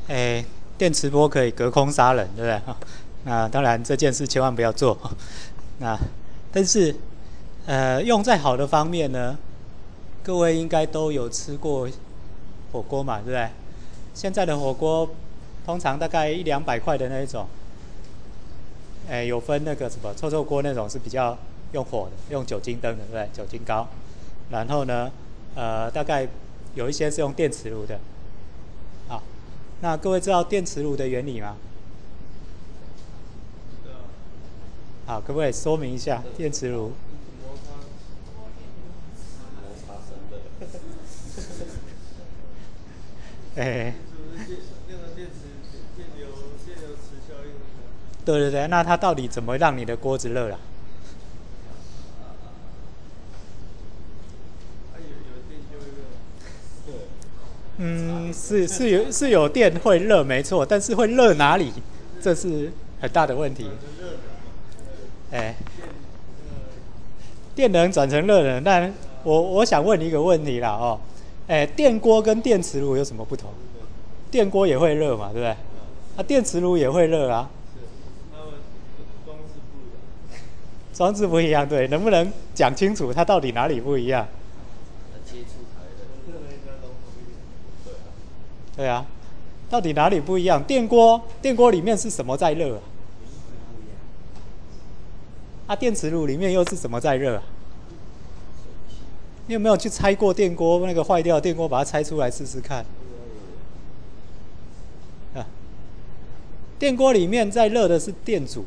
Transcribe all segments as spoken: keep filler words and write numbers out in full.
诶，电磁波可以隔空杀人，对不对？那当然这件事千万不要做。那但是，呃，用在好的方面呢，各位应该都有吃过火锅嘛，对不对？现在的火锅通常大概一两百块的那一种，诶，有分那个什么臭臭锅那种是比较用火的，用酒精灯的，对不对？酒精膏。然后呢，呃，大概有一些是用电磁炉的。好，那各位知道电磁炉的原理吗？好，可不可以说明一下电磁炉？哎，对对对，那它到底怎么让你的锅子热啦？嗯，是是有是有电会热，没错，但是会热哪里，这是很大的问题。哎，电能转成热能，但我我想问你一个问题啦，哦，哎，电锅跟电磁炉有什么不同？电锅也会热嘛，对不对？啊，电磁炉也会热啊。装置不一样，对，能不能讲清楚它到底哪里不一样？对啊，到底哪里不一样？电锅，电锅里面是什么在热啊？啊，电磁炉里面又是什么在热啊？你有没有去拆过电锅？那个坏掉的电锅，把它拆出来试试看。啊，电锅里面在热的是电阻，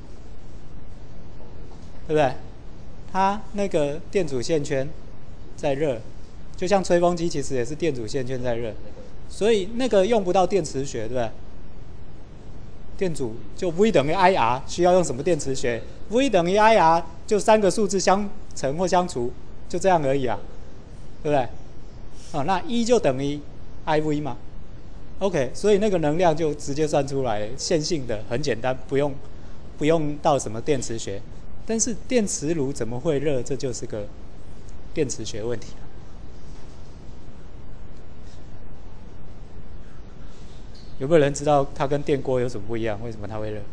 对不对？它那个电阻线圈在热，就像吹风机其实也是电阻线圈在热。所以那个用不到电磁学，对不对？电阻就 V 等于 I R， 需要用什么电磁学 ？V 等于 I R， 就三个数字相乘或相除，就这样而已啊，对不对？哦，那 E 就等于 I V 嘛。OK， 所以那个能量就直接算出来，线性的，很简单，不用不用到什么电磁学。但是电磁炉怎么会热？这就是个电磁学问题。有没有人知道它跟电锅有什么不一样？为什么它会热？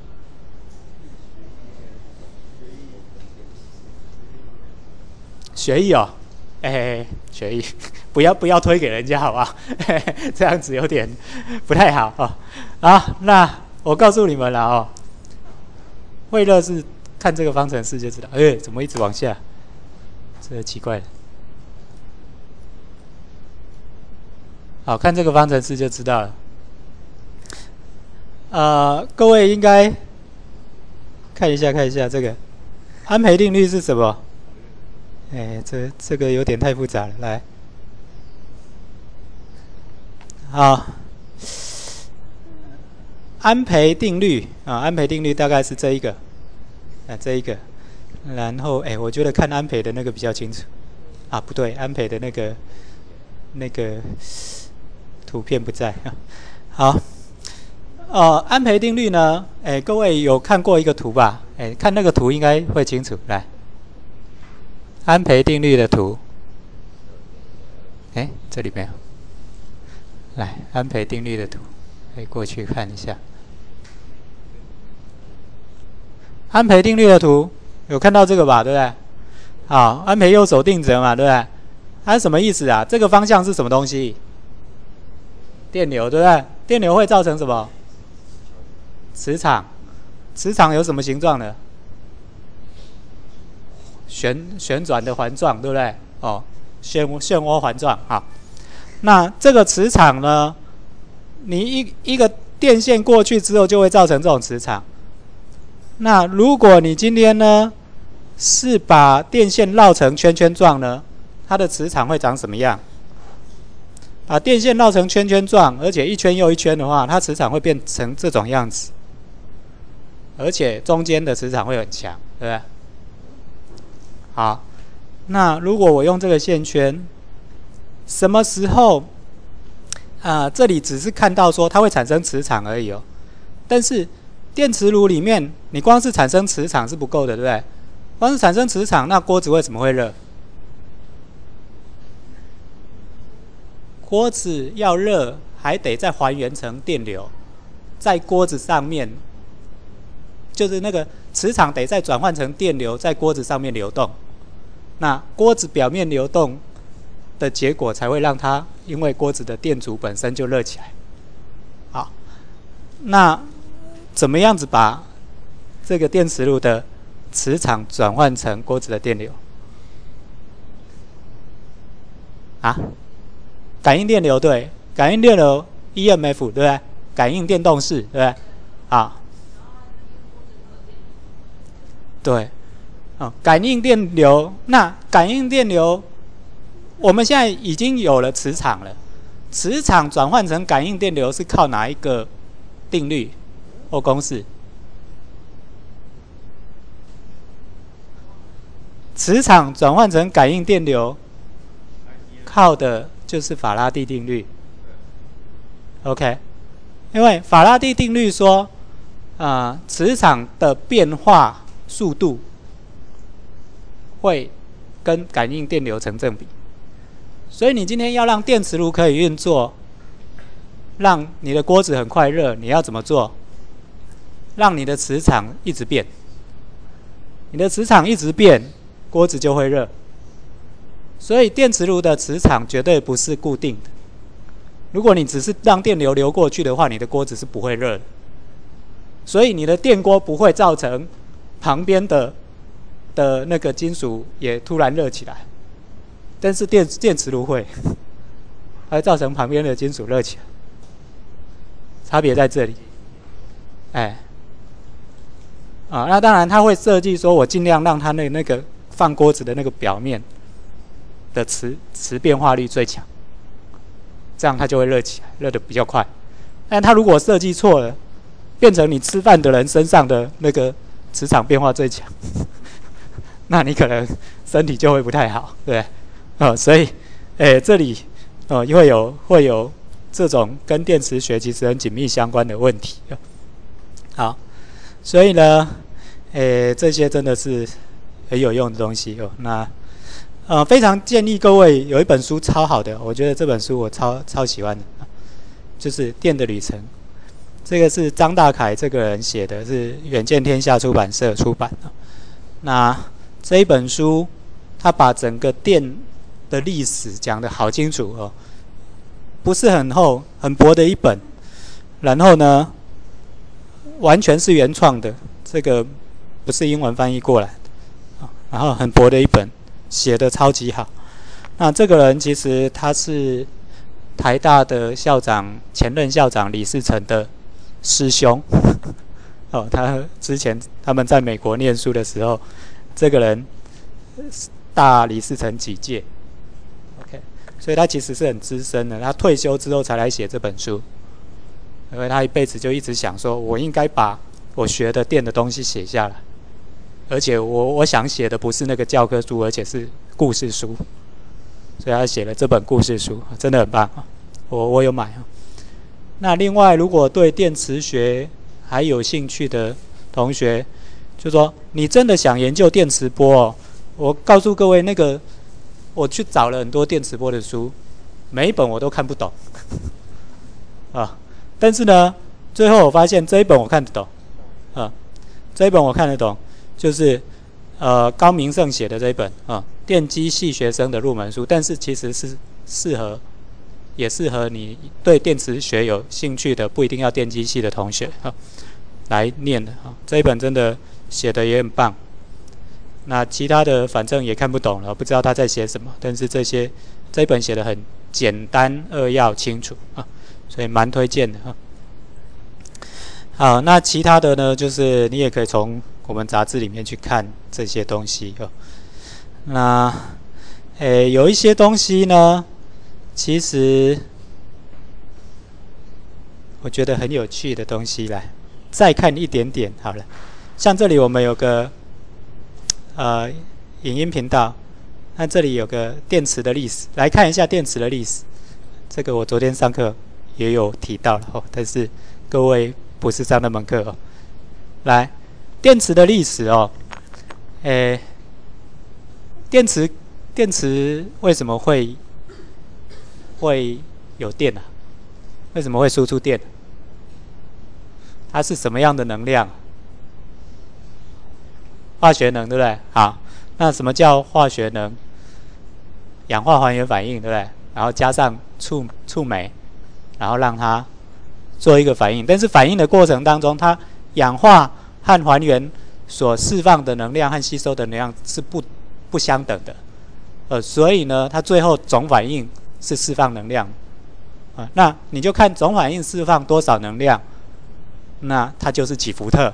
学艺哦，哎、欸，学艺，不要不要推给人家好不好？这样子有点不太好哦。好，那我告诉你们了哦，会热是看这个方程式就知道。哎、欸，怎么一直往下？这奇怪了。好，看这个方程式就知道了。呃，各位应该看一下看一下这个安培定律是什么？哎，这这个有点太复杂了，来，好，安培定律啊，安培定律大概是这一个，啊这一个，然后哎，我觉得看安培的那个比较清楚，啊不对，安培的那个那个图片不在啊，好。呃，安培定律呢？哎，各位有看过一个图吧？哎，看那个图应该会清楚。来，安培定律的图，哎，这里没有。来，安培定律的图，可以过去看一下。安培定律的图有看到这个吧？对不对？好，安培右手定则嘛，对不对？它是什么意思啊？这个方向是什么东西？电流，对不对？电流会造成什么？磁场，磁场有什么形状呢？旋旋转的环状，对不对？哦，漩漩涡环状。好，那这个磁场呢，你一一个电线过去之后，就会造成这种磁场。那如果你今天呢，是把电线绕成圈圈状呢，它的磁场会长什么样？把电线绕成圈圈状，而且一圈又一圈的话，它磁场会变成这种样子。而且中间的磁场会很强，对不对？好，那如果我用这个线圈，什么时候啊、呃？这里只是看到说它会产生磁场而已哦。但是电磁炉里面，你光是产生磁场是不够的，对不对？光是产生磁场，那锅子为什么会热？锅子要热， 还得再还原成电流，在锅子上面，就是那个磁场得再转换成电流，在锅子上面流动。那锅子表面流动的结果，才会让它因为锅子的电阻本身就热起来。好，那怎么样子把这个电磁炉的磁场转换成锅子的电流？啊，感应电流对，感应电流 E M F 对不对？感应电动式对不对？啊，对，哦，感应电流，那感应电流，我们现在已经有了磁场了，磁场转换成感应电流是靠哪一个定律或公式？磁场转换成感应电流，靠的就是法拉第定律。OK， 因为法拉第定律说，啊、呃，磁场的变化速度会跟感应电流成正比。所以你今天要让电磁炉可以运作，让你的锅子很快热，你要怎么做？让你的磁场一直变，你的磁场一直变，锅子就会热。所以电磁炉的磁场绝对不是固定的。如果你只是让电流流过去的话，你的锅子是不会热的。所以你的电锅不会造成旁边的的那个金属也突然热起来，但是电电磁炉会，它会造成旁边的金属热起来。差别在这里，哎，啊，那当然它会设计说，我尽量让它那那个放锅子的那个表面的磁磁变化率最强，这样它就会热起来，热得比较快。但它如果设计错了，变成你吃饭的人身上的那个磁场变化最强，那你可能身体就会不太好，对不对？哦，所以，诶，这里哦会有会有这种跟电磁学其实很紧密相关的问题。好，所以呢，诶，这些真的是很有用的东西哦。那呃，非常建议各位有一本书超好的，我觉得这本书我超超喜欢的，就是《电的旅程》。这个是张大凯这个人写的，是远见天下出版社出版的。那这一本书，他把整个电的历史讲得好清楚哦，不是很厚，很薄的一本。然后呢，完全是原创的，这个不是英文翻译过来的，然后很薄的一本，写得超级好。那这个人其实他是台大的校长，前任校长李世成的师兄哦，他之前他们在美国念书的时候，这个人大李世成几届 ，OK， 所以他其实是很资深的。他退休之后才来写这本书，因为他一辈子就一直想说，我应该把我学的电的东西写下来，而且我我想写的不是那个教科书，而且是故事书，所以他写了这本故事书，真的很棒，我我有买啊。那另外，如果对电磁学还有兴趣的同学，就说你真的想研究电磁波哦，我告诉各位，那个我去找了很多电磁波的书，每一本我都看不懂啊。但是呢，最后我发现这一本我看得懂啊，这一本我看得懂，就是呃高明胜写的这一本啊，电机系学生的入门书，但是其实是适合。也适合你对电磁学有兴趣的，不一定要电机系的同学啊来念的啊。这一本真的写的也很棒。那其他的反正也看不懂了，不知道他在写什么。但是这些这一本写的很简单扼要清楚啊，所以蛮推荐的啊。好，那其他的呢，就是你也可以从我们杂志里面去看这些东西哦。那诶，有一些东西呢。其实我觉得很有趣的东西，来再看一点点好了。像这里我们有个呃影音频道，那这里有个电池的历史，来看一下电池的历史。这个我昨天上课也有提到了哦，但是各位不是上那门课哦。来，电池的历史哦，诶，电池电池为什么会？会有电啊？ 为什么会输出电？它是什么样的能量？化学能，对不对？好，那什么叫化学能？氧化还原反应，对不对？然后加上触触媒，然后让它做一个反应。但是反应的过程当中，它氧化和还原所释放的能量和吸收的能量是不不相等的，呃，所以呢，它最后总反应是释放能量，啊、呃，那你就看总反应释放多少能量，那它就是几伏特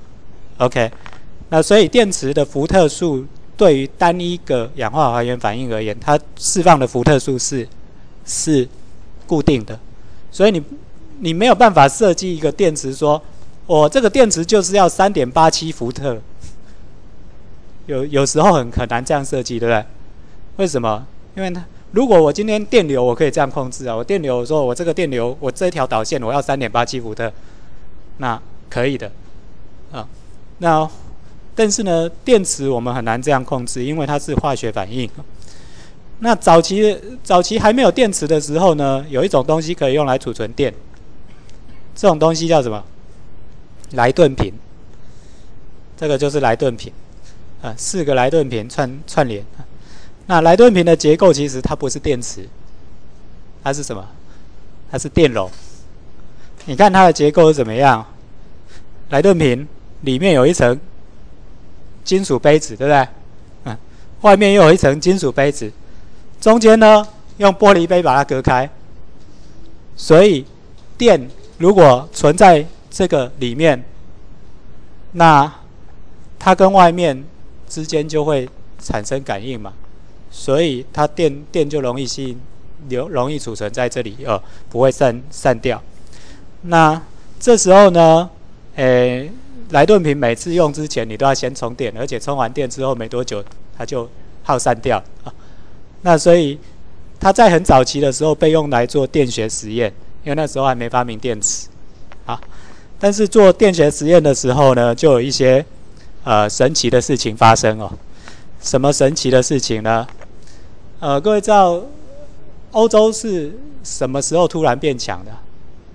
，OK， 那所以电池的伏特数对于单一个氧化还原反应而言，它释放的伏特数是是固定的，所以你你没有办法设计一个电池说，我、哦、这个电池就是要 三点八七 伏特，有有时候很很难这样设计，对不对？为什么？因为它如果我今天电流我可以这样控制啊，我电流说我这个电流我这条导线我要 三点八七 伏特，那可以的啊。那但是呢，电池我们很难这样控制，因为它是化学反应。那早期早期还没有电池的时候呢，有一种东西可以用来储存电，这种东西叫什么？莱顿瓶。这个就是莱顿瓶，啊，四个莱顿瓶串串联。那莱顿瓶的结构其实它不是电池，它是什么？它是电容。你看它的结构是怎么样？莱顿瓶里面有一层金属杯子，对不对？嗯，外面又有一层金属杯子，中间呢用玻璃杯把它隔开。所以电如果存在这个里面，那它跟外面之间就会产生感应嘛，所以它电电就容易吸引，流容易储存在这里，呃，不会散散掉。那这时候呢，诶，莱顿瓶每次用之前你都要先充电，而且充完电之后没多久它就耗散掉啊。那所以它在很早期的时候被用来做电学实验，因为那时候还没发明电池啊。但是做电学实验的时候呢，就有一些呃神奇的事情发生哦。什么神奇的事情呢？呃，各位知道欧洲是什么时候突然变强的？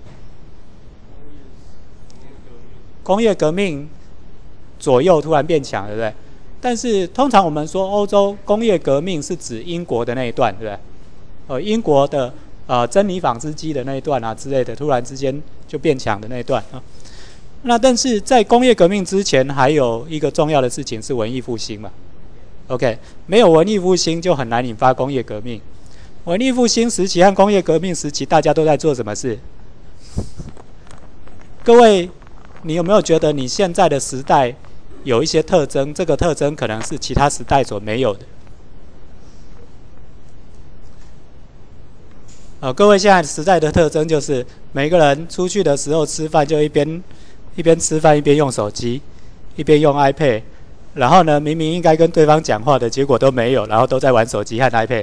工业革命左右突然变强，对不对？但是通常我们说欧洲工业革命是指英国的那一段，对不对？呃，英国的呃珍妮纺织机的那一段啊之类的，突然之间就变强的那一段啊。那但是在工业革命之前，还有一个重要的事情是文艺复兴嘛。OK， 没有文艺复兴就很难引发工业革命。文艺复兴时期和工业革命时期，大家都在做什么事？各位，你有没有觉得你现在的时代有一些特征？这个特征可能是其他时代所没有的。呃，各位现在时代的特征就是每个人出去的时候吃饭就一边一边吃饭一边用手机，一边用 iPad。然后呢，明明应该跟对方讲话的，结果都没有，然后都在玩手机和 iPad。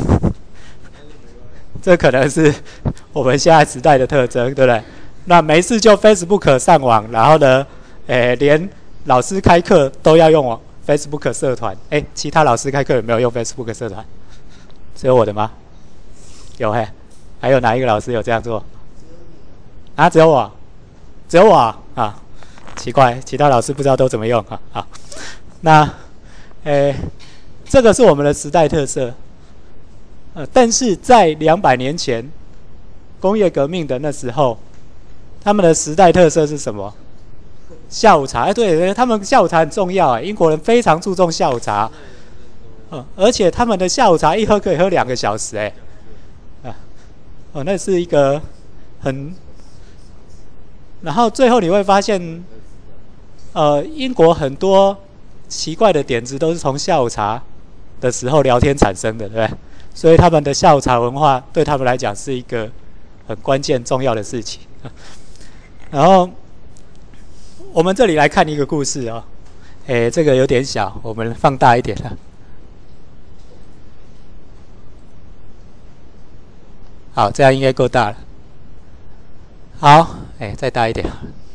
这可能是我们现在时代的特征，对不对？那没事就 Facebook 上网，然后呢，诶，连老师开课都要用 Facebook 社团。诶，其他老师开课有没有用 Facebook 社团？只有我的吗？有嘿，还有哪一个老师有这样做？啊，只有我，只有我啊。奇怪，其他老师不知道都怎么用啊？好，那，诶，这个是我们的时代特色。呃，但是在两百年前，工业革命的那时候，他们的时代特色是什么？下午茶。哎，对，他们下午茶很重要啊。英国人非常注重下午茶，呃，而且他们的下午茶一喝可以喝两个小时，哎，啊，哦，那是一个很，然后最后你会发现。呃，英国很多奇怪的点子都是从下午茶的时候聊天产生的，对不对？所以他们的下午茶文化对他们来讲是一个很关键重要的事情。然后我们这里来看一个故事哦，诶，这个有点小，我们放大一点了。好，这样应该够大了。好，诶，再大一点。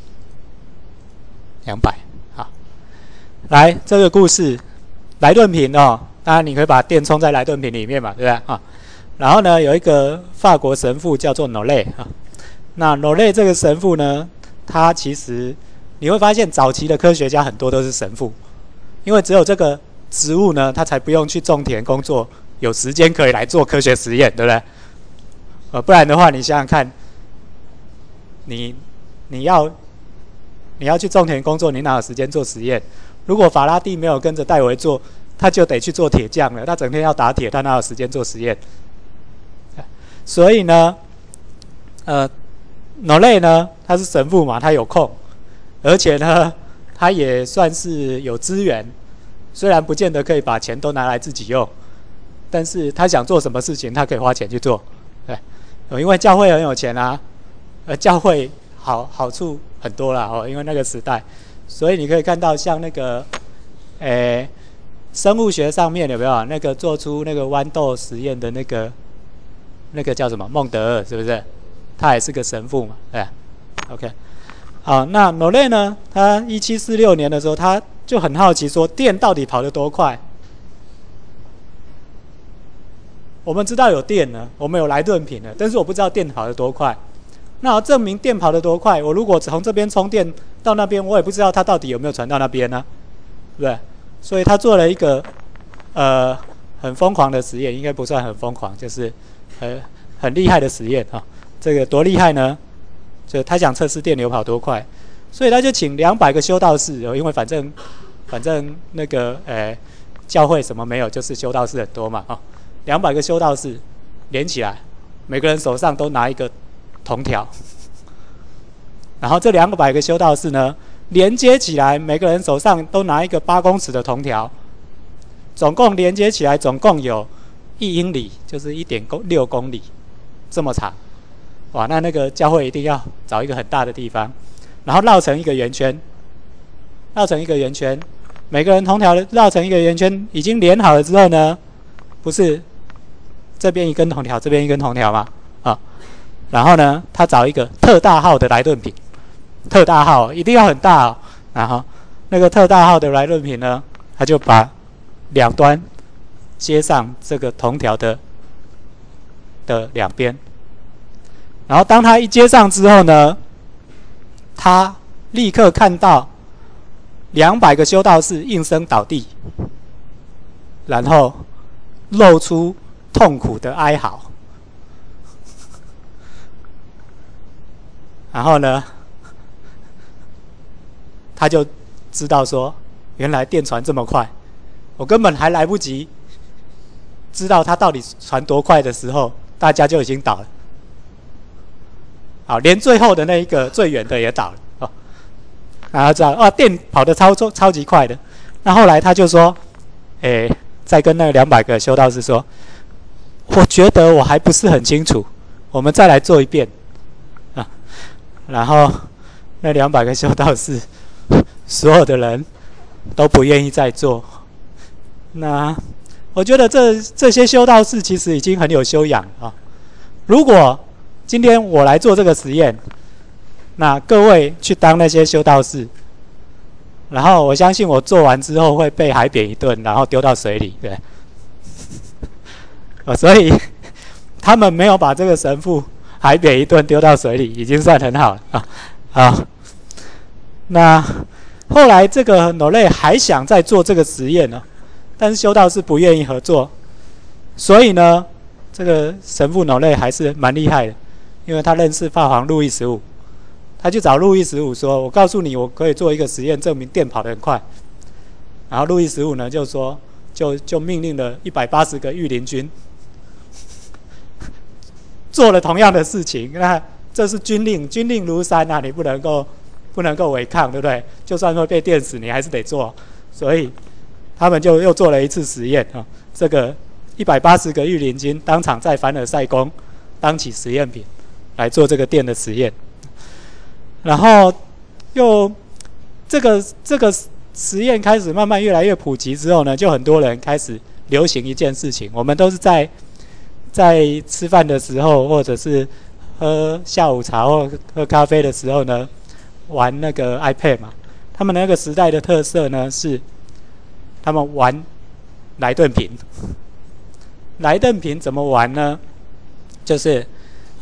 两百，好，来这个故事，莱顿瓶哦，当然你可以把电充在莱顿瓶里面嘛，对不对啊？然后呢，有一个法国神父叫做 Nollet 啊， 那罗雷这个神父呢，他其实你会发现早期的科学家很多都是神父，因为只有这个职务呢，他才不用去种田工作，有时间可以来做科学实验，对不对？呃，不然的话，你想想看，你你要你要去种田工作，你哪有时间做实验？如果法拉第没有跟着戴维做，他就得去做铁匠了。他整天要打铁，他哪有时间做实验？所以呢，呃，诺雷呢，他是神父嘛，他有空，而且呢，他也算是有资源。虽然不见得可以把钱都拿来自己用，但是他想做什么事情，他可以花钱去做。对，因为教会很有钱啊，呃，教会好好处很多啦哦，因为那个时代，所以你可以看到像那个，诶，生物学上面有没有那个做出那个豌豆实验的那个？那个叫什么孟德尔是不是？他也是个神父嘛，对 ，OK。好，那诺雷呢？他一七四六年的时候，他就很好奇说，电到底跑得多快？我们知道有电了，我们有莱顿瓶了，但是我不知道电跑得多快。那要证明电跑得多快，我如果从这边充电到那边，我也不知道它到底有没有传到那边呢，对不对？所以他做了一个呃很疯狂的实验，应该不算很疯狂，就是。呃，很厉害的实验啊！这个多厉害呢？就他想测试电流跑多快，所以他就请两百个修道士，因为反正反正那个呃教会什么没有，就是修道士很多嘛啊，两百个修道士连起来，每个人手上都拿一个铜条，然后这两百个修道士呢连接起来，每个人手上都拿一个八公尺的铜条，总共连接起来总共有。一英里就是一点六公里，这么长，哇！那那个教会一定要找一个很大的地方，然后绕成一个圆圈，绕成一个圆圈，每个人同条绕成一个圆圈，已经连好了之后呢，不是这边一根铜条，这边一根铜条吗？啊，然后呢，他找一个特大号的莱顿瓶，特大号一定要很大哦，然后那个特大号的莱顿瓶呢，他就把两端。接上这个铜条的的两边，然后当他一接上之后呢，他立刻看到两百个修道士应声倒地，然后露出痛苦的哀嚎，然后呢，他就知道说，原来电传这么快，我根本还来不及。知道它到底传多快的时候，大家就已经倒了。好，连最后的那一个最远的也倒了哦。然后知道啊，电跑得超超级快的。那后来他就说，诶，再跟那两百个修道士说，我觉得我还不是很清楚，我们再来做一遍啊。然后那两百个修道士，所有的人都不愿意再做。那。我觉得这这些修道士其实已经很有修养啊。如果今天我来做这个实验，那各位去当那些修道士，然后我相信我做完之后会被海扁一顿，然后丢到水里，对。呃，所以他们没有把这个神父海扁一顿丢到水里，已经算很好了啊。好，那后来这个诺雷还想再做这个实验呢。但是修道士不愿意合作，所以呢，这个神父诺雷还是蛮厉害的，因为他认识法皇路易十五，他就找路易十五说：“我告诉你，我可以做一个实验，证明电跑得很快。”然后路易十五呢就说，就就命令了一百八十个御林军做了同样的事情。那这是军令，军令如山啊，你不能够不能够违抗，对不对？就算会被电死，你还是得做。所以。他们就又做了一次实验啊，这个一百八十个御林军当场在凡尔赛宫当起实验品来做这个电的实验，然后又这个这个实验开始慢慢越来越普及之后呢，就很多人开始流行一件事情，我们都是在在吃饭的时候，或者是喝下午茶或喝咖啡的时候呢，玩那个 iPad 嘛。他们那个时代的特色呢是。他们玩莱顿瓶，莱顿瓶怎么玩呢？就是，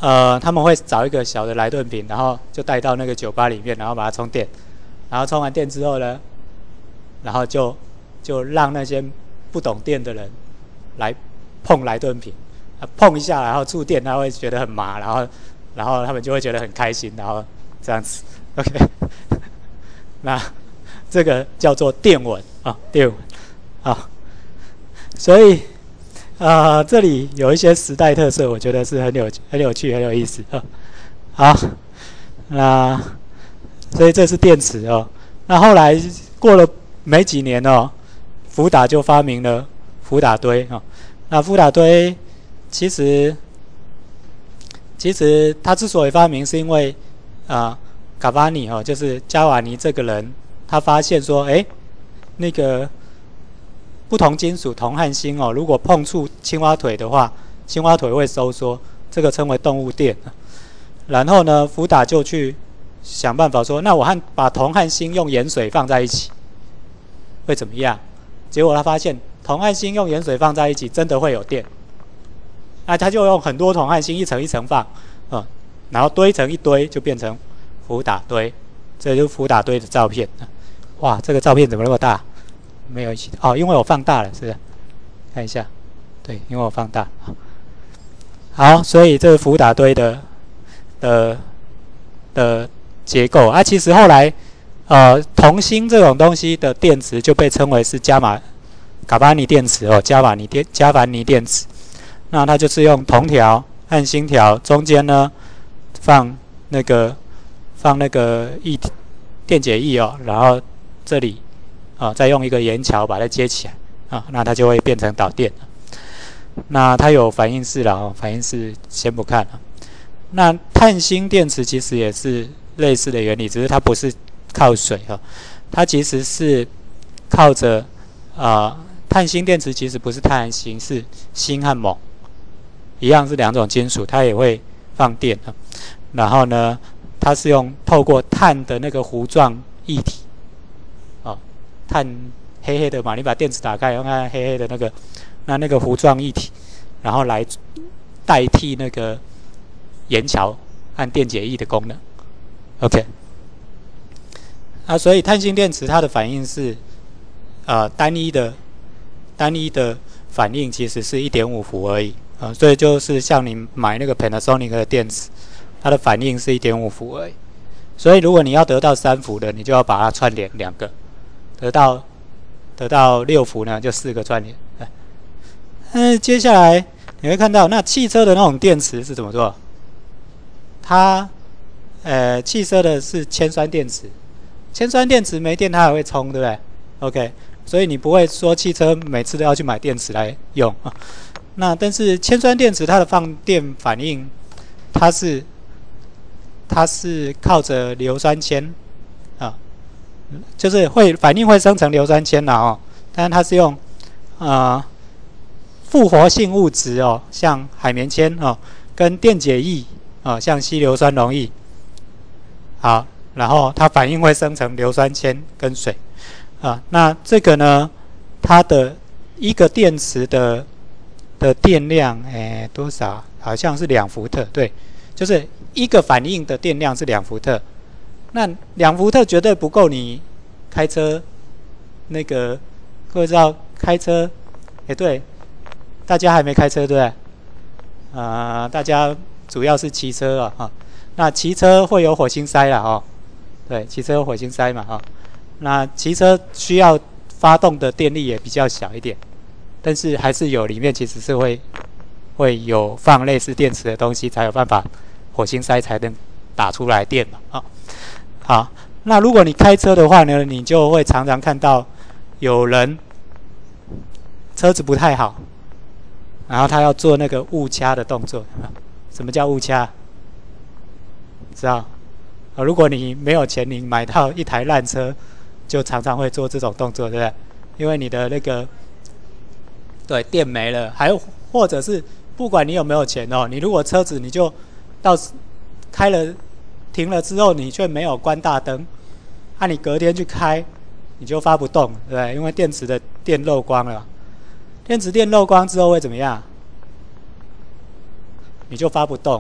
呃，他们会找一个小的莱顿瓶，然后就带到那个酒吧里面，然后把它充电，然后充完电之后呢，然后就就让那些不懂电的人来碰莱顿瓶，啊，碰一下，然后触电，他会觉得很麻，然后然后他们就会觉得很开心，然后这样子 ，OK， 那这个叫做电吻啊，电吻啊，所以。呃，这里有一些时代特色，我觉得是很有很有趣、很有意思啊。好，那所以这是电池哦。那后来过了没几年哦，福达就发明了福达堆哦。那福达堆其实其实他之所以发明，是因为啊，卡巴尼哦，就是加瓦尼这个人，他发现说，哎，那个。不同金属铜和锌哦，如果碰触青蛙腿的话，青蛙腿会收缩，这个称为动物电。然后呢，福达就去想办法说，那我和把铜和锌用盐水放在一起，会怎么样？结果他发现铜和锌用盐水放在一起真的会有电。那他就用很多铜和锌一层一层放，嗯，然后堆成一堆就变成福达堆，这就是福达堆的照片。哇，这个照片怎么那么大？没有一起哦，因为我放大了，是不是？看一下，对，因为我放大。好，所以这是福达堆的的的结构啊。其实后来，呃，铜锌这种东西的电池就被称为是加马卡巴尼电池哦，加瓦尼电加凡尼电池。那它就是用铜条和锌条中间呢放那个放那个液体电解液哦，然后这里。啊，再用一个盐桥把它接起来啊，那它就会变成导电了。那它有反应式了哦，反应式先不看了。那碳锌电池其实也是类似的原理，只是它不是靠水哈，它其实是靠着啊，碳锌电池其实不是碳和锌，是锌和锰，一样是两种金属，它也会放电啊。然后呢，它是用透过碳的那个糊状液体。碳黑黑的嘛，你把电池打开，用看黑黑的那个，那那个糊状液体，然后来代替那个盐桥和电解液的功能。OK， 啊，所以碳锌电池它的反应是，呃，单一的单一的反应其实是 一点五 伏而已啊、呃，所以就是像你买那个 Panasonic 的电池，它的反应是 一点五 伏而已。所以如果你要得到三伏的，你就要把它串联两个。得到得到六伏呢，就四个串联。嗯，接下来你会看到，那汽车的那种电池是怎么做？它呃，汽车的是铅酸电池，铅酸电池没电它还会充，对不对 ？OK， 所以你不会说汽车每次都要去买电池来用啊。那但是铅酸电池它的放电反应，它是它是靠着硫酸铅啊。就是会反应会生成硫酸铅啦哦，但是它是用呃复活性物质哦，像海绵铅哦，跟电解液哦，像稀硫酸溶液，好，然后它反应会生成硫酸铅跟水啊。那这个呢，它的一个电池的的电量，诶多少？好像是两伏特，对，就是一个反应的电量是两伏特。那两伏特绝对不够你开车那个，各位知道开车，也对，大家还没开车对不对？啊、呃，大家主要是骑车啊，哈，那骑车会有火星塞啦，哦，对，骑车有火星塞嘛，哈，那骑车需要发动的电力也比较小一点，但是还是有里面其实是会会有放类似电池的东西，才有办法火星塞才能打出来电嘛，啊。好，那如果你开车的话呢，你就会常常看到有人车子不太好，然后他要做那个误掐的动作。什么叫误掐？知道？啊，如果你没有钱，你买到一台烂车，就常常会做这种动作，对不对？因为你的那个对电没了，还有或者是不管你有没有钱哦，你如果车子你就到开了。停了之后，你却没有关大灯，啊，你隔天去开，你就发不动，对不对？因为电池的电漏光了，电池电漏光之后会怎么样？你就发不动，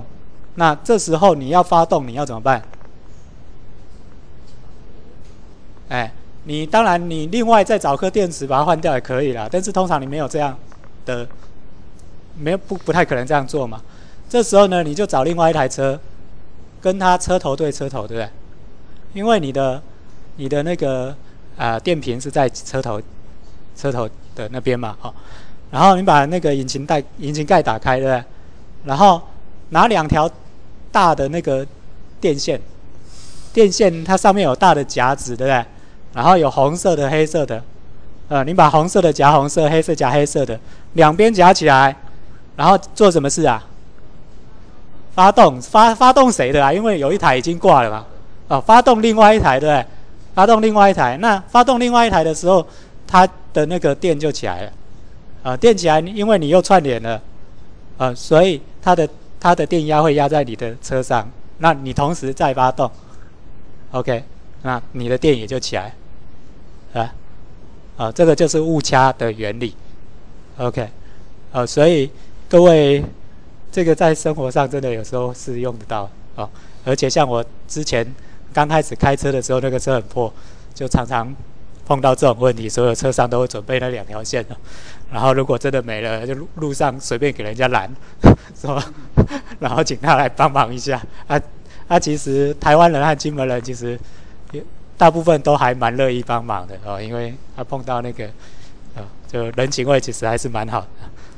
那这时候你要发动，你要怎么办？哎，你当然你另外再找颗电池把它换掉也可以啦，但是通常你没有这样的，没有不不太可能这样做嘛。这时候呢，你就找另外一台车，跟它车头对车头，对不对？因为你的你的那个啊、呃、电瓶是在车头车头的那边嘛，哦，然后你把那个引擎带引擎盖打开，对不对？然后拿两条大的那个电线，电线它上面有大的夹子，对不对？然后有红色的、黑色的，呃，你把红色的夹红色，黑色夹黑色的，两边夹起来，然后做什么事啊？发动发发动谁的啊？因为有一台已经挂了嘛，哦，发动另外一台，对不对？发动另外一台，那发动另外一台的时候，它的那个电就起来了，啊、呃，电起来，因为你又串联了，呃，所以它的它的电压会压在你的车上，那你同时再发动 ，OK， 那你的电也就起来，啊，啊，这个就是误掐的原理 ，OK， 呃，所以各位。这个在生活上真的有时候是用得到哦，而且像我之前刚开始开车的时候，那个车很破，就常常碰到这种问题，所有车上都会准备那两条线哦。然后如果真的没了，就路上随便给人家拦，说，然后请他来帮忙一下。啊啊，其实台湾人和金门人其实大部分都还蛮乐意帮忙的哦，因为他碰到那个，哦，就人情味其实还是蛮好的。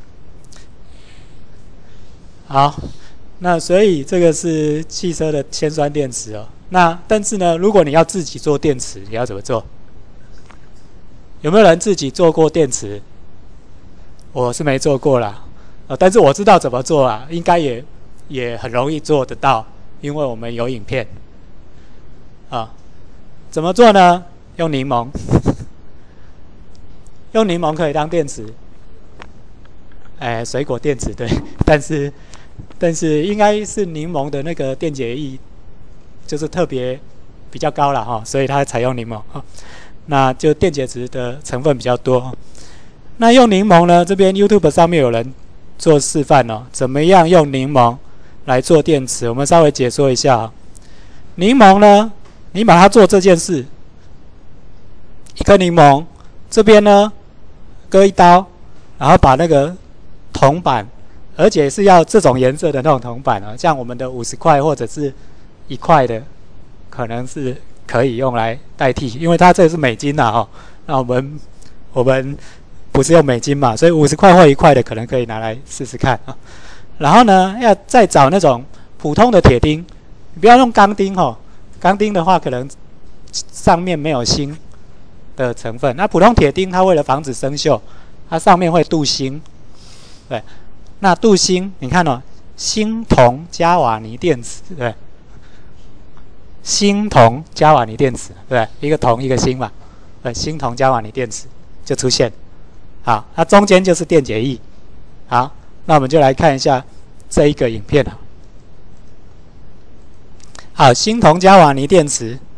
好，那所以这个是汽车的铅酸电池哦。那但是呢，如果你要自己做电池，你要怎么做？有没有人自己做过电池？我是没做过啦，呃，但是我知道怎么做啊，应该也也很容易做得到，因为我们有影片。啊，怎么做呢？用柠檬，用柠檬可以当电池。哎，水果电池对，但是。但是应该是柠檬的那个电解液，就是特别比较高了哈，所以它采用柠檬哈，那就电解质的成分比较多。那用柠檬呢？这边 YouTube 上面有人做示范哦，怎么样用柠檬来做电池？我们稍微解说一下啊。柠檬呢，你把它做这件事，一颗柠檬这边呢割一刀，然后把那个铜板。而且是要这种颜色的那种铜板啊，像我们的五十块或者是一块的，可能是可以用来代替，因为它这个是美金呐哈。那我们我们不是用美金嘛，所以五十块或一块的可能可以拿来试试看啊。然后呢，要再找那种普通的铁钉，你不要用钢钉哈，钢钉的话可能上面没有锌的成分。那普通铁钉它为了防止生锈，它上面会镀锌，对。那镀锌，你看哦，锌铜加瓦尼电池，对不对？锌铜加瓦尼电池，对不对？一个铜一个锌嘛，对，锌铜加瓦尼电池就出现。好，它中间就是电解液。好，那我们就来看一下这一个影片啊。好，锌铜加瓦尼电池